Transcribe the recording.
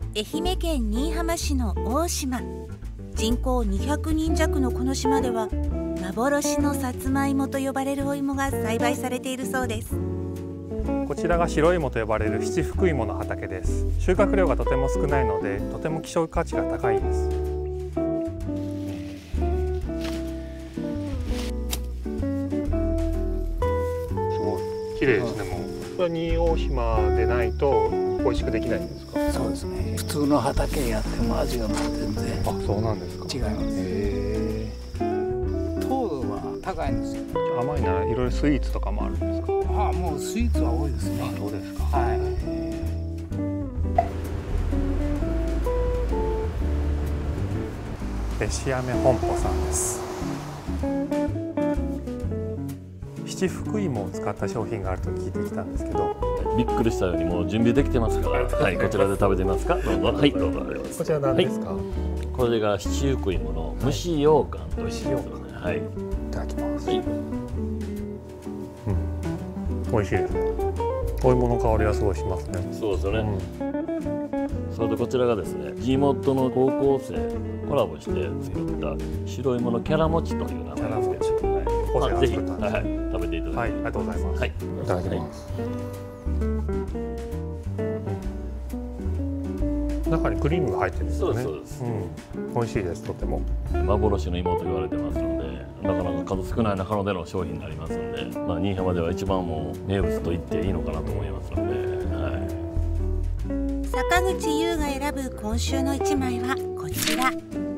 愛媛県新居浜市の大島。人口200人弱のこの島では幻のさつまいもと呼ばれるお芋が栽培されているそうです。 こちらが白芋と呼ばれる七福芋の畑です。収穫量がとても少ないので、とても希少価値が高いです。綺麗ですね。もうこれは新大島でないと美味しくできないんですか？ そうですね。普通の畑やっても味がもう全然。 あ、そうなんですか。 違います。糖度は高いんですよ。 甘いならいろいろスイーツとかもあるんですか？ ああ、もうスイーツは多いですね。 あ、そうですか。 はい。 べしあめ本舗さんです。七福芋を使った商品があると聞いてきたんですけど、 びっくりしたようにもう準備できてますから、はい、こちらで食べてみますか。どうぞ。はい、どうぞ。 こちら何ですか？ これが七福芋の蒸し羊羹という。はい。いただきます。 はい。 美味しいですね。お芋の香りがすごいしますね。 そうですよね。それとこちらがですね、地元の高校生コラボして作った白芋のキャラ餅という名前ですけど、ぜひ、はい、食べていただきます。 はい、ありがとうございます。はい、いただきます。中にクリームが入ってるんですよね。 そうです。 美味しいです。とても幻の芋と言われてますので、なかなか数少ない中野での商品になりますので、新居浜では一番もう名物と言っていいのかなと思いますので、はい。 坂口優が選ぶ今週の一枚はこちら。